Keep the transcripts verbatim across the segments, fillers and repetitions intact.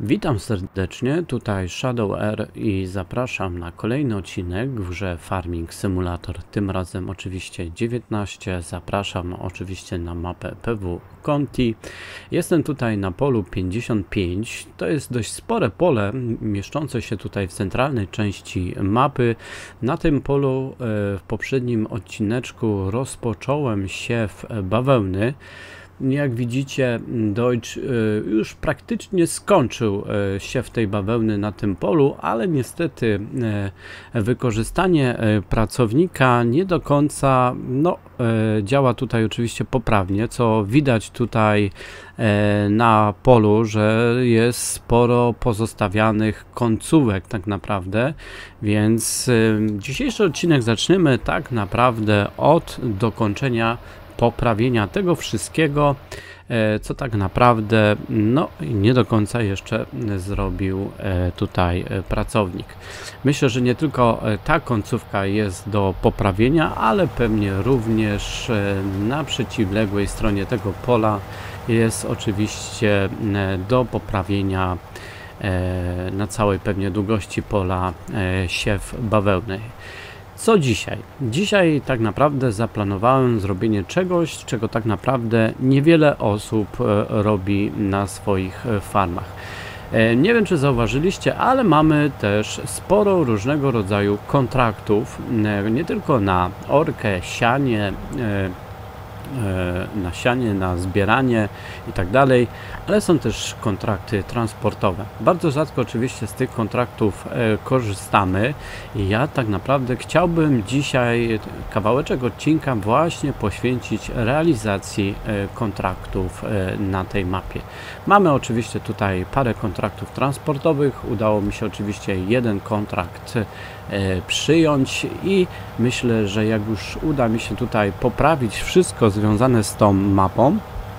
Witam serdecznie, tutaj Shadow R i zapraszam na kolejny odcinek w grze Farming Simulator, tym razem oczywiście dziewiętnaście. Zapraszam oczywiście na mapę P W Conti. Jestem tutaj na polu pięćdziesiąt pięć, to jest dość spore pole, mieszczące się tutaj w centralnej części mapy. Na tym polu w poprzednim odcineczku rozpocząłem siew bawełny. Jak widzicie, Deutsch już praktycznie skończył siew tej bawełny na tym polu, ale niestety wykorzystanie pracownika nie do końca no, działa tutaj oczywiście poprawnie, co widać tutaj na polu, że jest sporo pozostawianych końcówek tak naprawdę, więc dzisiejszy odcinek zaczniemy tak naprawdę od dokończenia poprawienia tego wszystkiego, co tak naprawdę no, nie do końca jeszcze zrobił tutaj pracownik. Myślę, że nie tylko ta końcówka jest do poprawienia, ale pewnie również na przeciwległej stronie tego pola jest oczywiście do poprawienia na całej pewnie długości pola siew bawełny. Co dzisiaj? Dzisiaj tak naprawdę zaplanowałem zrobienie czegoś, czego tak naprawdę niewiele osób robi na swoich farmach. Nie wiem, czy zauważyliście, ale mamy też sporo różnego rodzaju kontraktów, nie tylko na orkę, sianie, na sianie, na zbieranie i tak dalej, ale są też kontrakty transportowe. Bardzo rzadko oczywiście z tych kontraktów e, korzystamy i ja tak naprawdę chciałbym dzisiaj kawałeczek odcinka właśnie poświęcić realizacji e, kontraktów e, na tej mapie. Mamy oczywiście tutaj parę kontraktów transportowych, udało mi się oczywiście jeden kontrakt e, przyjąć i myślę, że jak już uda mi się tutaj poprawić wszystko związane z tą mapą,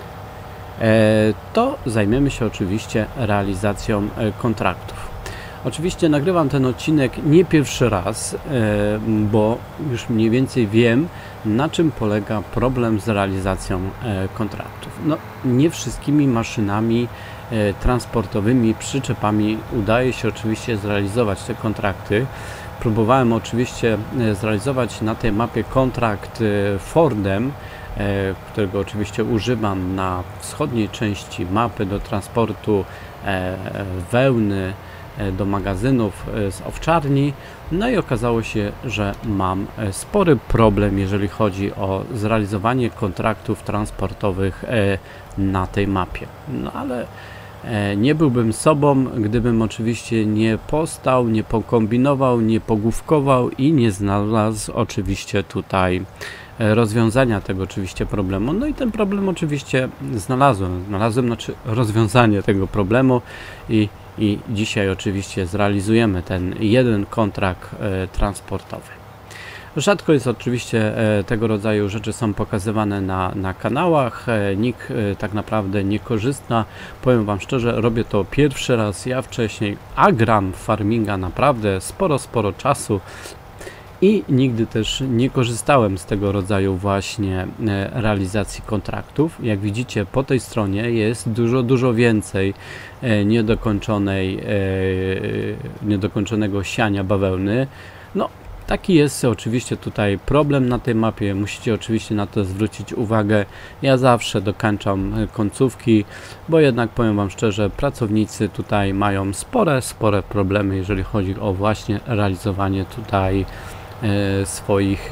to zajmiemy się oczywiście realizacją kontraktów. Oczywiście nagrywam ten odcinek nie pierwszy raz, bo już mniej więcej wiem, na czym polega problem z realizacją kontraktów. No, nie wszystkimi maszynami transportowymi, przyczepami udaje się oczywiście zrealizować te kontrakty. Próbowałem oczywiście zrealizować na tej mapie kontrakt Fordem, którego oczywiście używam na wschodniej części mapy do transportu wełny do magazynów z owczarni. No i okazało się, że mam spory problem, jeżeli chodzi o zrealizowanie kontraktów transportowych na tej mapie. No ale nie byłbym sobą, gdybym oczywiście nie postał, nie pokombinował, nie pogłówkował i nie znalazł oczywiście tutaj rozwiązania tego oczywiście problemu. No i ten problem oczywiście znalazłem. Znalazłem znaczy rozwiązanie tego problemu i, i dzisiaj oczywiście zrealizujemy ten jeden kontrakt e, transportowy. Rzadko jest oczywiście e, tego rodzaju rzeczy są pokazywane na, na kanałach, e, nikt e, tak naprawdę nie korzysta. Powiem wam szczerze, robię to pierwszy raz, ja wcześniej, a gram farminga naprawdę sporo, sporo czasu i nigdy też nie korzystałem z tego rodzaju właśnie realizacji kontraktów. Jak widzicie, po tej stronie jest dużo, dużo więcej niedokończonej, niedokończonego siania bawełny. No, taki jest oczywiście tutaj problem na tej mapie, musicie oczywiście na to zwrócić uwagę. Ja zawsze dokończam końcówki, bo jednak powiem wam szczerze, pracownicy tutaj mają spore, spore problemy, jeżeli chodzi o właśnie realizowanie tutaj swoich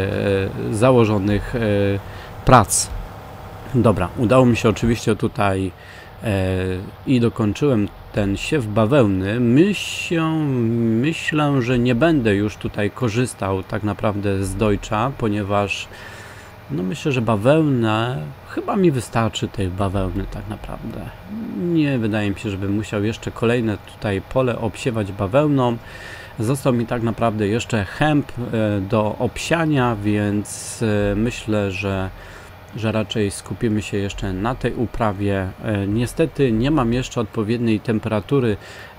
e, założonych e, prac. Dobra, udało mi się oczywiście tutaj e, i dokończyłem ten siew bawełny. Myślę, myślę, że nie będę już tutaj korzystał tak naprawdę z Deutscha, ponieważ no myślę, że bawełna chyba mi wystarczy tej bawełny tak naprawdę. Nie wydaje mi się, żebym musiał jeszcze kolejne tutaj pole obsiewać bawełną. Został mi tak naprawdę jeszcze hemp do obsiania, więc myślę, że, że raczej skupimy się jeszcze na tej uprawie. Niestety nie mam jeszcze odpowiedniej temperatury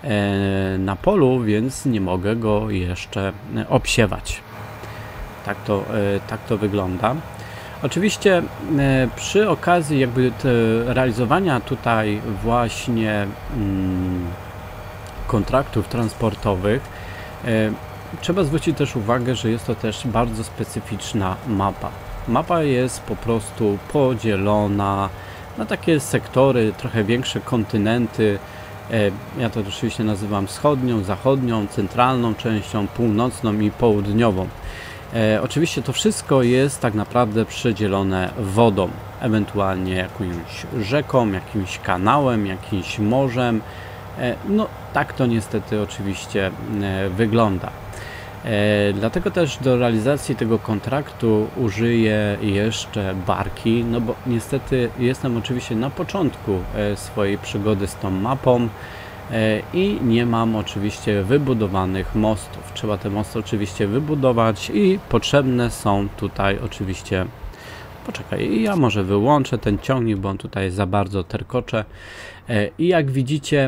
na polu, więc nie mogę go jeszcze obsiewać. Tak to, tak to wygląda. Oczywiście e, przy okazji jakby te realizowania tutaj właśnie mm, kontraktów transportowych e, trzeba zwrócić też uwagę, że jest to też bardzo specyficzna mapa. Mapa jest po prostu podzielona na takie sektory, trochę większe kontynenty. E, ja to oczywiście nazywam wschodnią, zachodnią, centralną częścią, północną i południową. E, oczywiście to wszystko jest tak naprawdę przedzielone wodą, ewentualnie jakąś rzeką, jakimś kanałem, jakimś morzem. E, no tak to niestety oczywiście e, wygląda. E, dlatego też do realizacji tego kontraktu użyję jeszcze barki, no bo niestety jestem oczywiście na początku e, swojej przygody z tą mapą. I nie mam oczywiście wybudowanych mostów. Trzeba te mosty oczywiście wybudować i potrzebne są tutaj oczywiście... Poczekaj, ja może wyłączę ten ciągnik, bo on tutaj za bardzo terkocze. I jak widzicie,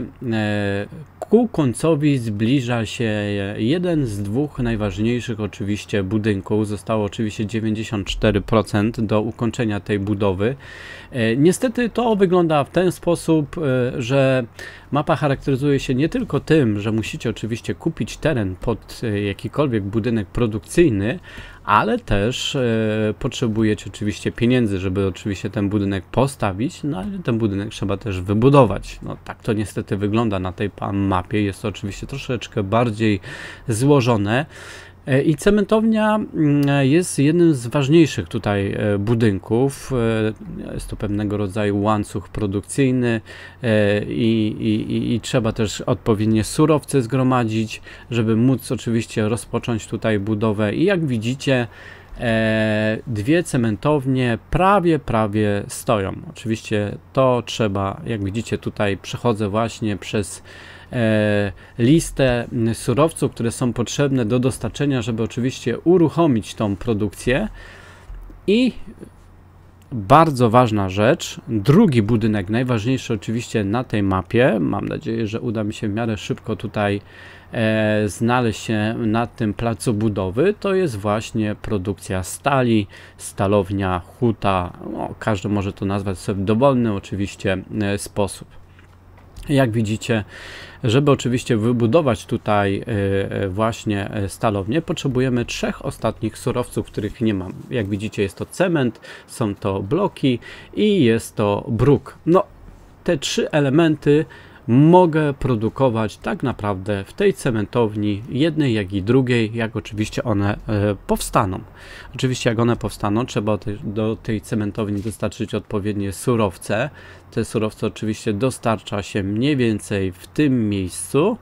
ku końcowi zbliża się jeden z dwóch najważniejszych oczywiście budynków. Zostało oczywiście dziewięćdziesiąt cztery procent do ukończenia tej budowy. Niestety to wygląda w ten sposób, że mapa charakteryzuje się nie tylko tym, że musicie oczywiście kupić teren pod jakikolwiek budynek produkcyjny, ale też e, potrzebujecie oczywiście pieniędzy, żeby oczywiście ten budynek postawić, no ale ten budynek trzeba też wybudować. No tak to niestety wygląda na tej mapie, jest to oczywiście troszeczkę bardziej złożone. I cementownia jest jednym z ważniejszych tutaj budynków. Jest to pewnego rodzaju łańcuch produkcyjny i, i, i trzeba też odpowiednie surowce zgromadzić, żeby móc oczywiście rozpocząć tutaj budowę. I jak widzicie, dwie cementownie prawie, prawie stoją. Oczywiście to trzeba, jak widzicie tutaj przechodzę właśnie przez E, listę surowców, które są potrzebne do dostarczenia, żeby oczywiście uruchomić tą produkcję. I bardzo ważna rzecz, drugi budynek, najważniejszy oczywiście na tej mapie, mam nadzieję, że uda mi się w miarę szybko tutaj e, znaleźć się na tym placu budowy, to jest właśnie produkcja stali, stalownia, huta, no, każdy może to nazwać sobie w dowolny oczywiście e, sposób. Jak widzicie, żeby oczywiście wybudować tutaj właśnie stalownię, potrzebujemy trzech ostatnich surowców, których nie mam. Jak widzicie, jest to cement, są to bloki i jest to bruk. No, te trzy elementy mogę produkować tak naprawdę w tej cementowni, jednej jak i drugiej, jak oczywiście one e, powstaną. Oczywiście jak one powstaną, trzeba te, do tej cementowni dostarczyć odpowiednie surowce. Te surowce oczywiście dostarcza się mniej więcej w tym miejscu.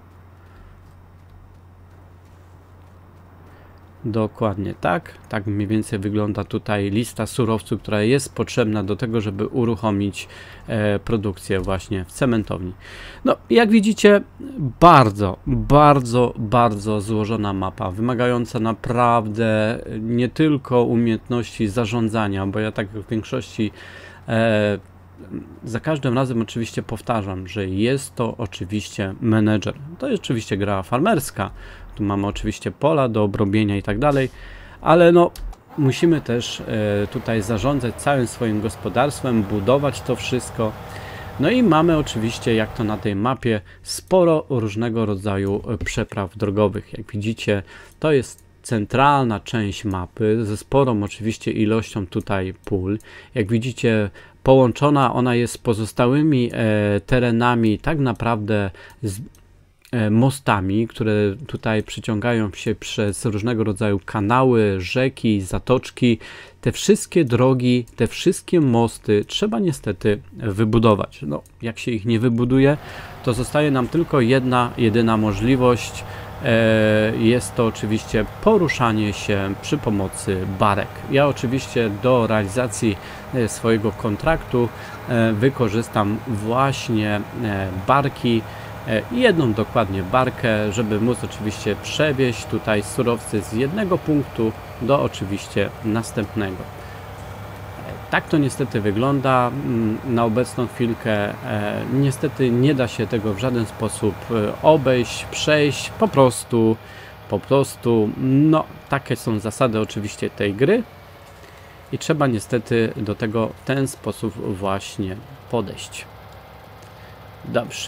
Dokładnie tak. Tak mniej więcej wygląda tutaj lista surowców, która jest potrzebna do tego, żeby uruchomić e, produkcję właśnie w cementowni. No, jak widzicie, bardzo, bardzo, bardzo złożona mapa, wymagająca naprawdę nie tylko umiejętności zarządzania, bo ja tak w większości e, za każdym razem oczywiście powtarzam, że jest to oczywiście menedżer. To jest oczywiście gra farmerska. Tu mamy oczywiście pola do obrobienia i tak dalej, ale no musimy też e, tutaj zarządzać całym swoim gospodarstwem, budować to wszystko. No i mamy oczywiście, jak to na tej mapie, sporo różnego rodzaju przepraw drogowych. Jak widzicie, to jest centralna część mapy ze sporą oczywiście ilością tutaj pól. Jak widzicie, połączona ona jest z pozostałymi e, terenami tak naprawdę z mostami, które tutaj przyciągają się przez różnego rodzaju kanały, rzeki, zatoczki. Te wszystkie drogi, te wszystkie mosty trzeba niestety wybudować. No, jak się ich nie wybuduje, to zostaje nam tylko jedna, jedyna możliwość. Jest to oczywiście poruszanie się przy pomocy barek. Ja oczywiście do realizacji swojego kontraktu wykorzystam właśnie barki, jedną dokładnie barkę, żeby móc oczywiście przewieźć tutaj surowce z jednego punktu do oczywiście następnego. Tak to niestety wygląda na obecną chwilkę. Niestety nie da się tego w żaden sposób obejść, przejść, po prostu, po prostu, no takie są zasady oczywiście tej gry. i trzeba niestety do tego w ten sposób właśnie podejść. Dobrze.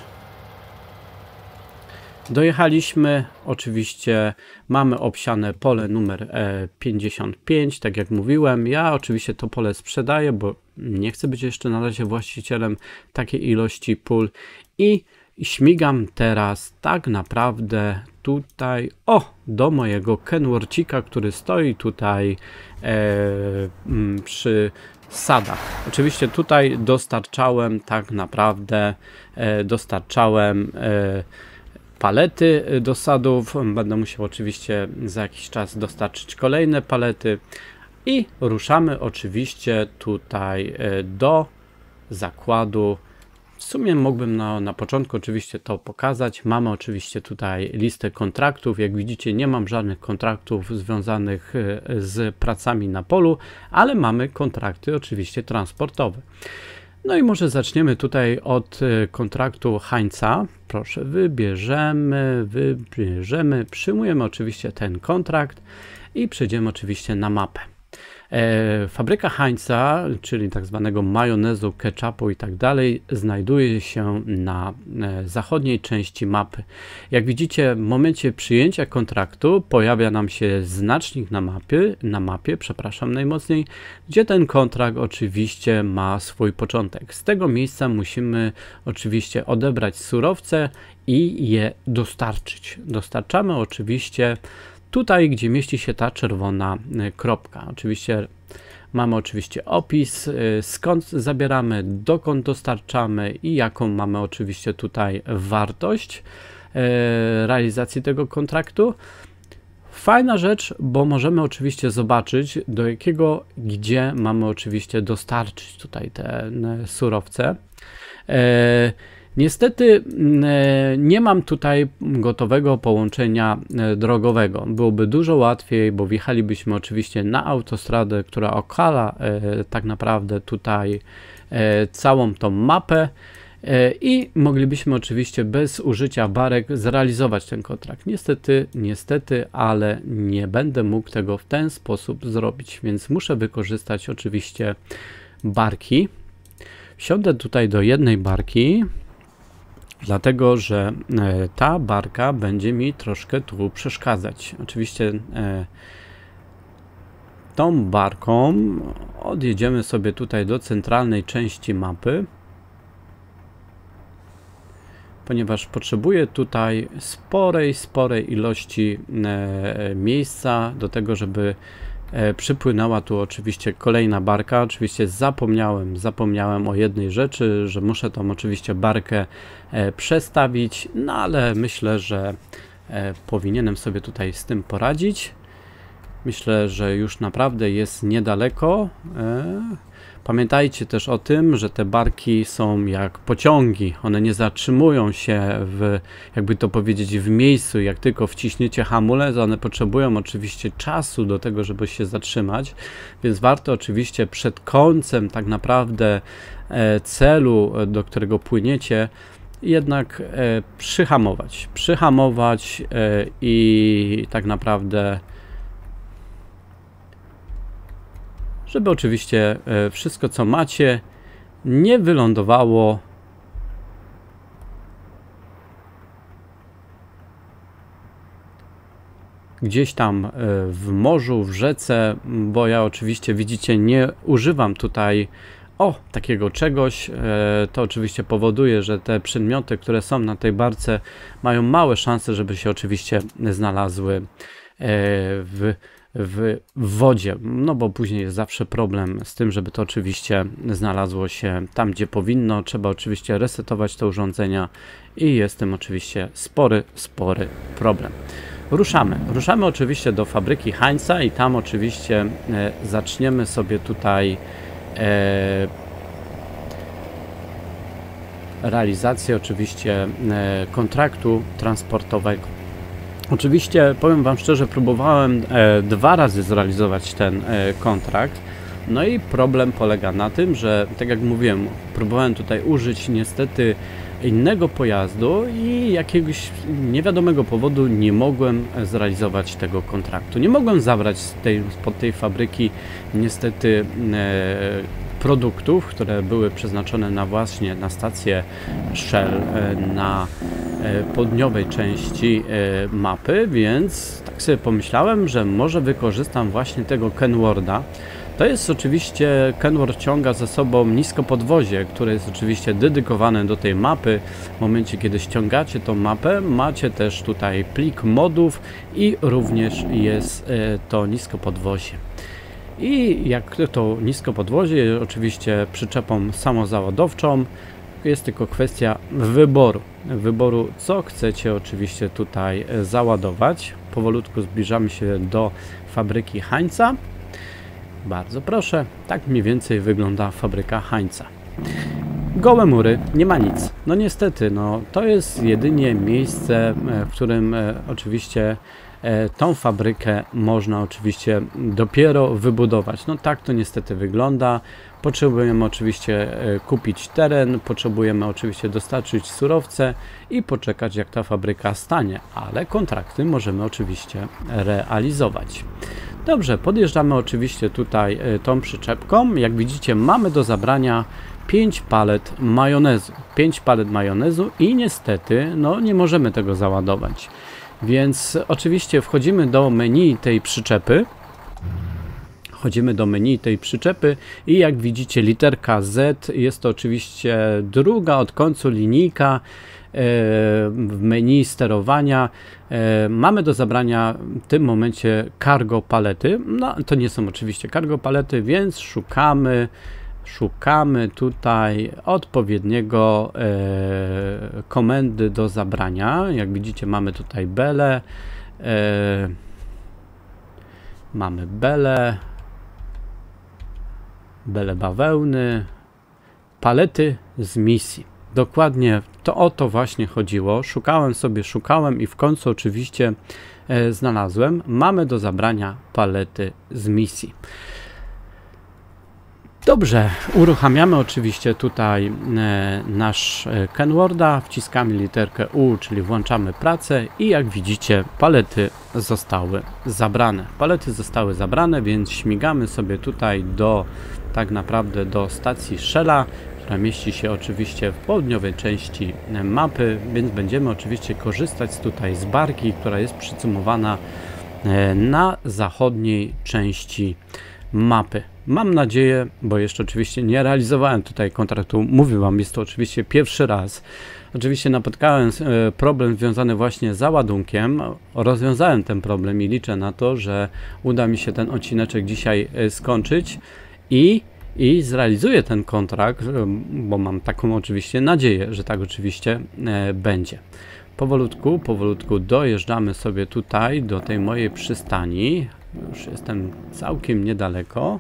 Dojechaliśmy, oczywiście mamy obsiane pole numer pięćdziesiąt pięć, tak jak mówiłem. Ja oczywiście to pole sprzedaję, bo nie chcę być jeszcze na razie właścicielem takiej ilości pól i śmigam teraz tak naprawdę tutaj, o, do mojego Kenworthika, który stoi tutaj e, przy sadach. Oczywiście tutaj dostarczałem tak naprawdę, e, dostarczałem e, palety do sadów. Będę musiał oczywiście za jakiś czas dostarczyć kolejne palety i ruszamy oczywiście tutaj do zakładu. W sumie mógłbym na, na początku oczywiście to pokazać. Mamy oczywiście tutaj listę kontraktów. Jak widzicie, nie mam żadnych kontraktów związanych z pracami na polu, ale mamy kontrakty oczywiście transportowe. No i może zaczniemy tutaj od kontraktu Heinza. Proszę, wybierzemy, wybierzemy, przyjmujemy oczywiście ten kontrakt i przejdziemy oczywiście na mapę. E, fabryka Heinza, czyli tak zwanego majonezu, ketchupu i tak dalej, znajduje się na e, zachodniej części mapy. Jak widzicie, w momencie przyjęcia kontraktu pojawia nam się znacznik na mapie, na mapie, przepraszam najmocniej, gdzie ten kontrakt oczywiście ma swój początek. Z tego miejsca musimy oczywiście odebrać surowce i je dostarczyć. Dostarczamy oczywiście tutaj, gdzie mieści się ta czerwona kropka. Oczywiście mamy oczywiście opis, skąd zabieramy, dokąd dostarczamy i jaką mamy oczywiście tutaj wartość realizacji tego kontraktu. Fajna rzecz, bo możemy oczywiście zobaczyć, do jakiego, gdzie mamy oczywiście dostarczyć tutaj te surowce. Niestety nie mam tutaj gotowego połączenia drogowego. Byłoby dużo łatwiej, bo wjechalibyśmy oczywiście na autostradę, która okala tak naprawdę tutaj całą tą mapę i moglibyśmy oczywiście bez użycia barek zrealizować ten kontrakt. Niestety, niestety, ale nie będę mógł tego w ten sposób zrobić, więc muszę wykorzystać oczywiście barki. Wsiądę tutaj do jednej barki, dlatego że ta barka będzie mi troszkę tu przeszkadzać. Oczywiście tą barką odjedziemy sobie tutaj do centralnej części mapy, ponieważ potrzebuję tutaj sporej, sporej ilości miejsca do tego, żeby przypłynęła tu oczywiście kolejna barka. Oczywiście zapomniałem, zapomniałem o jednej rzeczy, że muszę tą oczywiście barkę przestawić, no ale myślę, że powinienem sobie tutaj z tym poradzić. Myślę, że już naprawdę jest niedaleko. Pamiętajcie też o tym, że te barki są jak pociągi. One nie zatrzymują się w, jakby to powiedzieć, w miejscu. Jak tylko wciśniecie hamulec, one potrzebują oczywiście czasu do tego, żeby się zatrzymać. Więc warto oczywiście przed końcem tak naprawdę celu, do którego płyniecie, jednak przyhamować. Przyhamować i tak naprawdę żeby oczywiście wszystko, co macie, nie wylądowało gdzieś tam w morzu, w rzece, bo ja oczywiście, widzicie, nie używam tutaj o takiego czegoś. To oczywiście powoduje, że te przedmioty, które są na tej barce, mają małe szanse, żeby się oczywiście znalazły w w wodzie, no bo później jest zawsze problem z tym, żeby to oczywiście znalazło się tam, gdzie powinno. Trzeba oczywiście resetować te urządzenia i jest tym oczywiście spory, spory problem. Ruszamy. Ruszamy oczywiście do fabryki Heinza i tam oczywiście e, zaczniemy sobie tutaj e, realizację oczywiście e, kontraktu transportowego. Oczywiście powiem Wam szczerze, próbowałem e, dwa razy zrealizować ten e, kontrakt. No i problem polega na tym, że tak jak mówiłem, próbowałem tutaj użyć niestety innego pojazdu i jakiegoś niewiadomego powodu nie mogłem zrealizować tego kontraktu. Nie mogłem zabrać z tej, spod tej fabryki niestety e, produktów, które były przeznaczone na właśnie na stację Shell na południowej części mapy, więc tak sobie pomyślałem, że może wykorzystam właśnie tego Kenwortha. To jest oczywiście, Kenworth ciąga za sobą niskopodwozie, które jest oczywiście dedykowane do tej mapy. W momencie, kiedy ściągacie tą mapę, macie też tutaj plik modów i również jest to niskopodwozie. I jak to niskopodwozie, oczywiście przyczepą samozaładowczą, jest tylko kwestia wyboru. Wyboru, co chcecie oczywiście tutaj załadować. Powolutku zbliżamy się do fabryki Heinza. Bardzo proszę, tak mniej więcej wygląda fabryka Heinza. Gołe mury, nie ma nic. No niestety, no to jest jedynie miejsce, w którym e, oczywiście e, tą fabrykę można oczywiście dopiero wybudować. No tak to niestety wygląda. Potrzebujemy oczywiście e, kupić teren, potrzebujemy oczywiście dostarczyć surowce i poczekać, jak ta fabryka stanie, ale kontrakty możemy oczywiście realizować. Dobrze, podjeżdżamy oczywiście tutaj e, tą przyczepką. Jak widzicie, mamy do zabrania pięć palet majonezu. pięć palet majonezu i niestety no, nie możemy tego załadować. Więc oczywiście wchodzimy do menu tej przyczepy. Wchodzimy do menu tej przyczepy i jak widzicie literka Z jest to oczywiście druga od końca linijka w menu sterowania. Mamy do zabrania w tym momencie cargo palety. No to nie są oczywiście cargo palety, więc szukamy Szukamy tutaj odpowiedniego e, komendy do zabrania. Jak widzicie, mamy tutaj belę, e, mamy belę, belę bawełny, palety z misji. Dokładnie to o to właśnie chodziło. Szukałem sobie, szukałem i w końcu oczywiście e, znalazłem. Mamy do zabrania palety z misji. Dobrze, uruchamiamy oczywiście tutaj e, nasz Kenwortha, wciskamy literkę U, czyli włączamy pracę i jak widzicie palety zostały zabrane. Palety zostały zabrane, więc śmigamy sobie tutaj do tak naprawdę do stacji Shella, która mieści się oczywiście w południowej części mapy, więc będziemy oczywiście korzystać tutaj z barki, która jest przycumowana e, na zachodniej części mapy. Mam nadzieję, bo jeszcze oczywiście nie realizowałem tutaj kontraktu, mówię wam, jest to oczywiście pierwszy raz. Oczywiście napotkałem problem związany właśnie z załadunkiem, rozwiązałem ten problem i liczę na to, że uda mi się ten odcineczek dzisiaj skończyć i, i zrealizuję ten kontrakt, bo mam taką oczywiście nadzieję, że tak oczywiście będzie. Powolutku, powolutku dojeżdżamy sobie tutaj do tej mojej przystani. Już jestem całkiem niedaleko.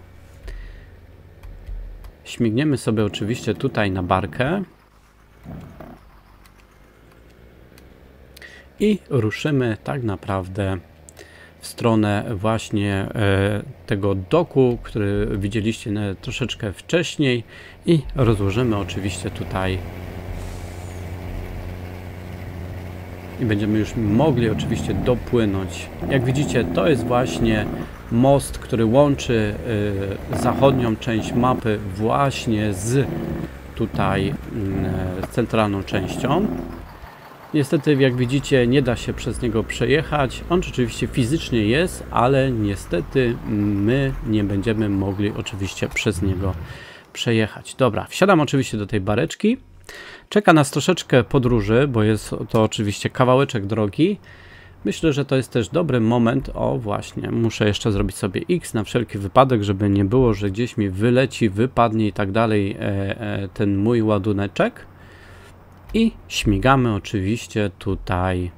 Śmigniemy sobie oczywiście tutaj na barkę i ruszymy tak naprawdę w stronę właśnie e, tego doku, który widzieliście troszeczkę wcześniej i rozłożymy oczywiście tutaj i będziemy już mogli oczywiście dopłynąć. Jak widzicie, to jest właśnie most, który łączy y, zachodnią część mapy właśnie z tutaj y, centralną częścią. Niestety, jak widzicie, nie da się przez niego przejechać. On rzeczywiście fizycznie jest, ale niestety my nie będziemy mogli oczywiście przez niego przejechać. Dobra, wsiadam oczywiście do tej bareczki. Czeka nas troszeczkę podróży, bo jest to oczywiście kawałeczek drogi. Myślę, że to jest też dobry moment. O właśnie, muszę jeszcze zrobić sobie X na wszelki wypadek, żeby nie było, że gdzieś mi wyleci, wypadnie i tak dalej e, e, ten mój ładuneczek. I śmigamy oczywiście tutaj,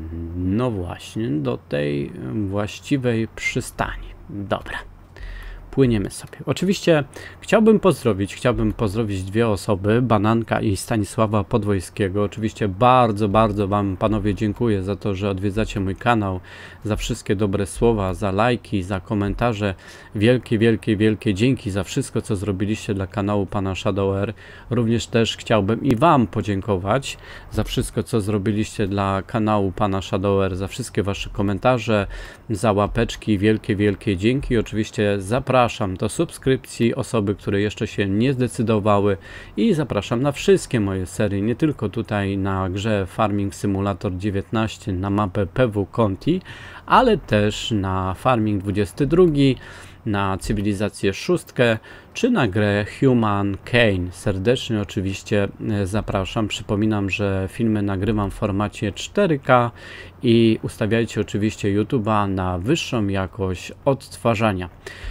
no właśnie, do tej właściwej przystani. Dobra. płyniemy sobie. Oczywiście chciałbym pozdrowić, chciałbym pozdrowić dwie osoby, Bananka i Stanisława Podwojskiego. Oczywiście bardzo, bardzo Wam, panowie, dziękuję za to, że odwiedzacie mój kanał, za wszystkie dobre słowa, za lajki, za komentarze. Wielkie, wielkie, wielkie dzięki za wszystko, co zrobiliście dla kanału pana ShadowR. Również też chciałbym i Wam podziękować za wszystko, co zrobiliście dla kanału pana ShadowR, za wszystkie Wasze komentarze, za łapeczki. Wielkie, wielkie dzięki. Oczywiście zapraszam do subskrypcji osoby, które jeszcze się nie zdecydowały, i zapraszam na wszystkie moje serie, nie tylko tutaj na grze Farming Simulator dziewiętnaście na mapę P W Conti, ale też na Farming dwudziesty drugi, na Cywilizację szóstkę, czy na grę Human Cane. Serdecznie oczywiście zapraszam. Przypominam, że filmy nagrywam w formacie cztery K i ustawiajcie oczywiście YouTube'a na wyższą jakość odtwarzania.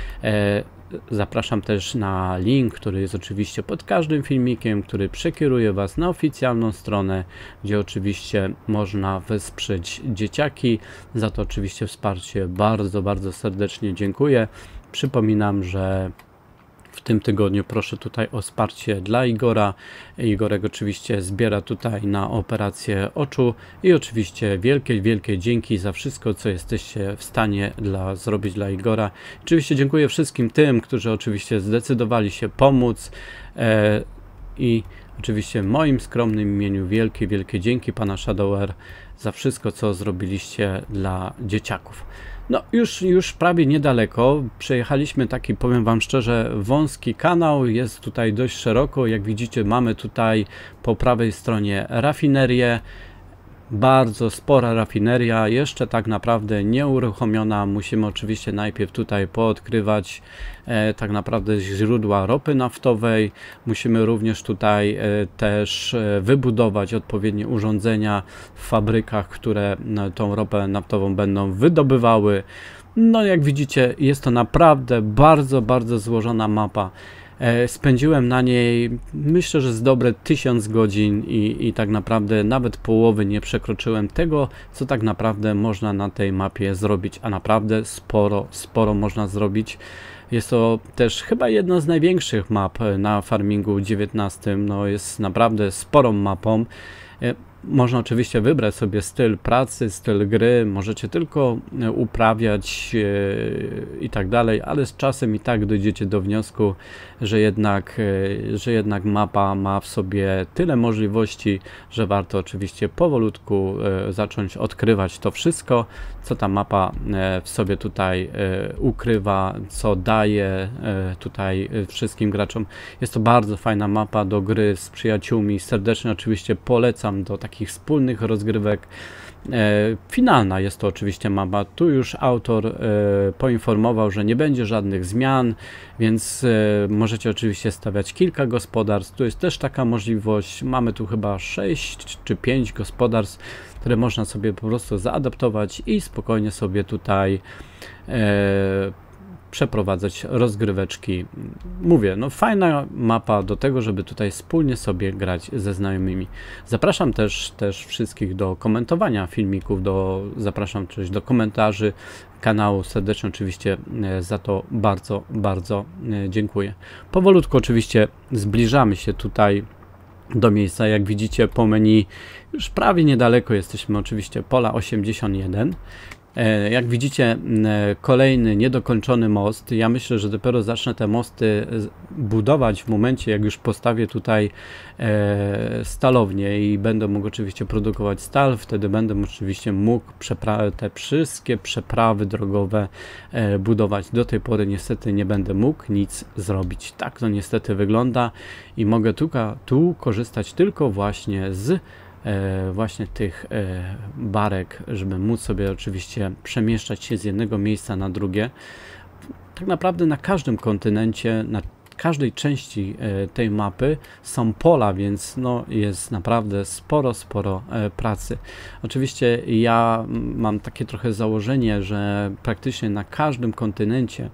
Zapraszam też na link, który jest oczywiście pod każdym filmikiem, który przekieruje Was na oficjalną stronę, gdzie oczywiście można wesprzeć dzieciaki. Za to oczywiście wsparcie bardzo, bardzo serdecznie dziękuję. Przypominam, że w tym tygodniu proszę tutaj o wsparcie dla Igora. Igorek oczywiście zbiera tutaj na operację oczu i oczywiście wielkie, wielkie dzięki za wszystko, co jesteście w stanie dla, zrobić dla Igora. Oczywiście dziękuję wszystkim tym, którzy oczywiście zdecydowali się pomóc e, i oczywiście w moim skromnym imieniu wielkie, wielkie dzięki pana ShadowR za wszystko, co zrobiliście dla dzieciaków. No już, już prawie niedaleko, przejechaliśmy taki, powiem Wam szczerze, wąski kanał, jest tutaj dość szeroko, jak widzicie mamy tutaj po prawej stronie rafinerię, bardzo spora rafineria, jeszcze tak naprawdę nieuruchomiona. Musimy oczywiście najpierw tutaj poodkrywać e, tak naprawdę źródła ropy naftowej. Musimy również tutaj e, też e, wybudować odpowiednie urządzenia w fabrykach, które no, tą ropę naftową będą wydobywały. No jak widzicie, jest to naprawdę bardzo, bardzo złożona mapa. Spędziłem na niej, myślę, że z dobre tysiąc godzin i, i tak naprawdę nawet połowy nie przekroczyłem tego, co tak naprawdę można na tej mapie zrobić, a naprawdę sporo, sporo można zrobić. Jest to też chyba jedna z największych map na Farmingu dziewiętnastym, no jest naprawdę sporą mapą. Można oczywiście wybrać sobie styl pracy, styl gry, możecie tylko uprawiać i tak dalej, ale z czasem i tak dojdziecie do wniosku, że jednak, że jednak mapa ma w sobie tyle możliwości, że warto oczywiście powolutku zacząć odkrywać to wszystko, co ta mapa w sobie tutaj ukrywa, co daje tutaj wszystkim graczom. Jest to bardzo fajna mapa do gry z przyjaciółmi. Serdecznie oczywiście polecam do takich wspólnych rozgrywek. Finalna jest to oczywiście mapa. Tu już autor poinformował, że nie będzie żadnych zmian, więc możecie oczywiście stawiać kilka gospodarstw. Tu jest też taka możliwość. Mamy tu chyba sześć czy pięć gospodarstw, które można sobie po prostu zaadaptować i spokojnie sobie tutaj przeprowadzać rozgryweczki. Mówię, no fajna mapa do tego, żeby tutaj wspólnie sobie grać ze znajomymi. Zapraszam też, też wszystkich do komentowania filmików, do, zapraszam też do komentarzy kanału. Serdecznie oczywiście za to bardzo, bardzo dziękuję. Powolutku oczywiście zbliżamy się tutaj do miejsca. Jak widzicie po menu już prawie niedaleko jesteśmy, oczywiście pola osiemdziesiąt jeden. Jak widzicie, kolejny niedokończony most. Ja myślę, że dopiero zacznę te mosty budować w momencie, jak już postawię tutaj stalownię i będę mógł oczywiście produkować stal. Wtedy będę oczywiście mógł te wszystkie przeprawy drogowe budować. Do tej pory niestety nie będę mógł nic zrobić. Tak to niestety wygląda i mogę tu, tu korzystać tylko właśnie z właśnie tych barek, żeby móc sobie oczywiście przemieszczać się z jednego miejsca na drugie. Tak naprawdę na każdym kontynencie, na każdej części tej mapy są pola, więc no jest naprawdę sporo, sporo pracy. Oczywiście ja mam takie trochę założenie, że praktycznie na każdym kontynencie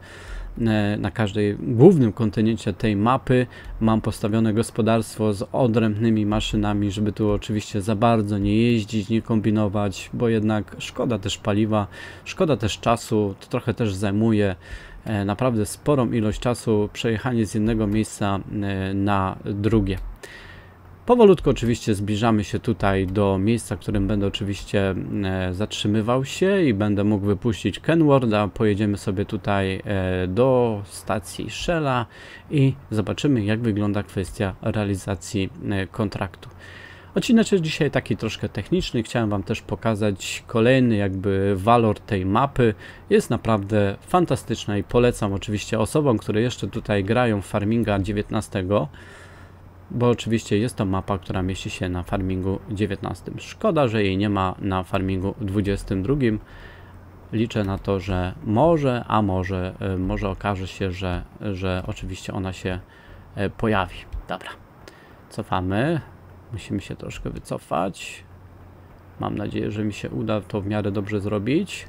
na każdej głównym kontynencie tej mapy mam postawione gospodarstwo z odrębnymi maszynami, żeby tu oczywiście za bardzo nie jeździć, nie kombinować, bo jednak szkoda też paliwa, szkoda też czasu, to trochę też zajmuje naprawdę sporą ilość czasu przejechanie z jednego miejsca na drugie. Powolutku oczywiście zbliżamy się tutaj do miejsca, w którym będę oczywiście e, zatrzymywał się i będę mógł wypuścić Kenwortha. Pojedziemy sobie tutaj e, do stacji Shella i zobaczymy, jak wygląda kwestia realizacji e, kontraktu. Odcinek jest dzisiaj taki troszkę techniczny. Chciałem Wam też pokazać kolejny jakby walor tej mapy. Jest naprawdę fantastyczna i polecam oczywiście osobom, które jeszcze tutaj grają w Farminga dziewiętnastego. Bo oczywiście jest to mapa, która mieści się na Farmingu dziewiętnastym. Szkoda, że jej nie ma na Farmingu dwudziestym drugim. Liczę na to, że może, a może, może okaże się, że, że oczywiście ona się pojawi. Dobra, cofamy. Musimy się troszkę wycofać. Mam nadzieję, że mi się uda to w miarę dobrze zrobić.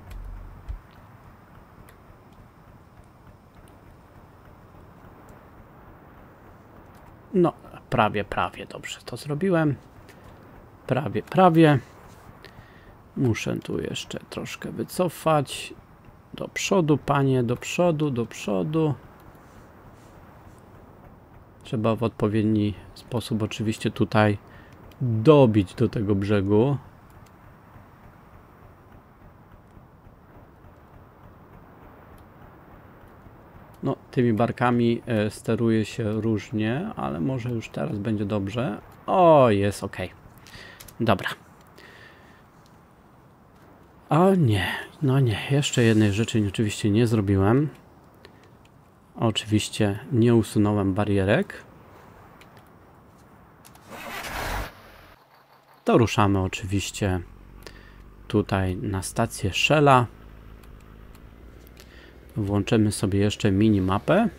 No, prawie, prawie dobrze to zrobiłem. Prawie, prawie. Muszę tu jeszcze troszkę wycofać. Do przodu, panie, do przodu, do przodu. Trzeba w odpowiedni sposób oczywiście tutaj dobić do tego brzegu. No, tymi barkami e, steruje się różnie, ale może już teraz będzie dobrze. O, jest ok. Dobra. O nie, no nie, jeszcze jednej rzeczy oczywiście nie zrobiłem. Oczywiście nie usunąłem barierek. To ruszamy oczywiście tutaj na stację Shella. Włączymy sobie jeszcze minimapę.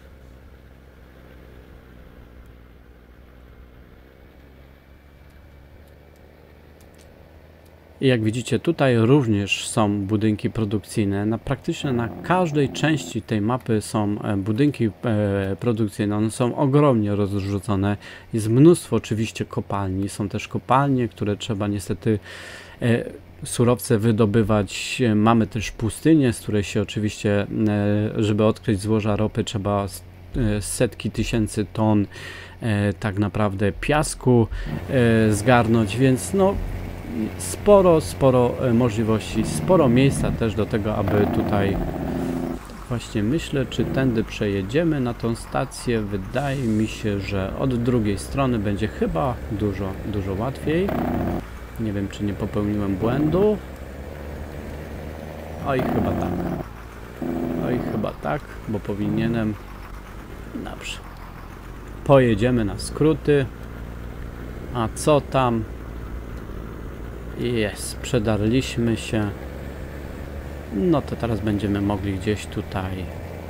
I jak widzicie, tutaj również są budynki produkcyjne. Na, praktycznie na każdej części tej mapy są budynki e, produkcyjne. One są ogromnie rozrzucone. Jest mnóstwo oczywiście kopalni. Są też kopalnie, które trzeba niestety e, surowce wydobywać. Mamy też pustynię, z której się oczywiście, e, żeby odkryć złoża ropy, trzeba e, setki tysięcy ton e, tak naprawdę piasku e, zgarnąć, więc no sporo, sporo możliwości, sporo miejsca też do tego, aby tutaj właśnie myślę, czy tędy przejedziemy na tą stację. Wydaje mi się, że od drugiej strony będzie chyba dużo, dużo łatwiej. Nie wiem, czy nie popełniłem błędu. Oj, chyba tak. Oj, chyba tak, bo powinienem. Dobrze. Pojedziemy na skróty. A co tam? Jest, przedarliśmy się. No to teraz będziemy mogli gdzieś tutaj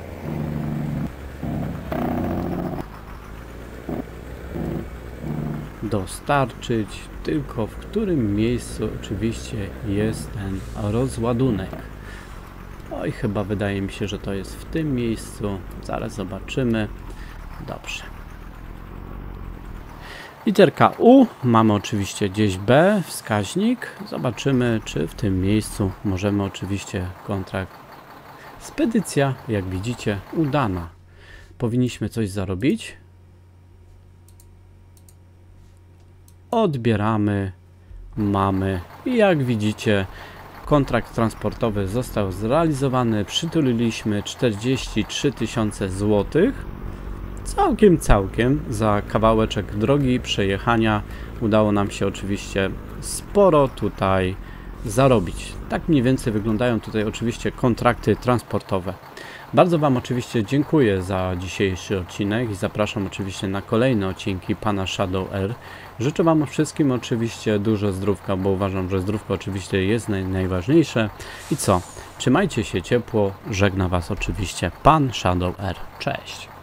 dostarczyć, tylko w którym miejscu oczywiście jest ten rozładunek. Oj, chyba wydaje mi się, że to jest w tym miejscu. Zaraz zobaczymy. Dobrze. Literka U, mamy oczywiście gdzieś B, wskaźnik. Zobaczymy, czy w tym miejscu możemy oczywiście kontrakt. Spedycja, jak widzicie, udana. Powinniśmy coś zarobić. Odbieramy, mamy i jak widzicie, kontrakt transportowy został zrealizowany. Przytuliliśmy czterdzieści trzy tysiące złotych. Całkiem, całkiem za kawałeczek drogi przejechania udało nam się oczywiście sporo tutaj zarobić. Tak mniej więcej wyglądają tutaj oczywiście kontrakty transportowe. Bardzo Wam oczywiście dziękuję za dzisiejszy odcinek i zapraszam oczywiście na kolejne odcinki pana Shadow Air. Życzę Wam wszystkim oczywiście dużo zdrówka, bo uważam, że zdrówko oczywiście jest naj, najważniejsze. I co? Trzymajcie się ciepło, żegna Was oczywiście pan Shadow Air. Cześć!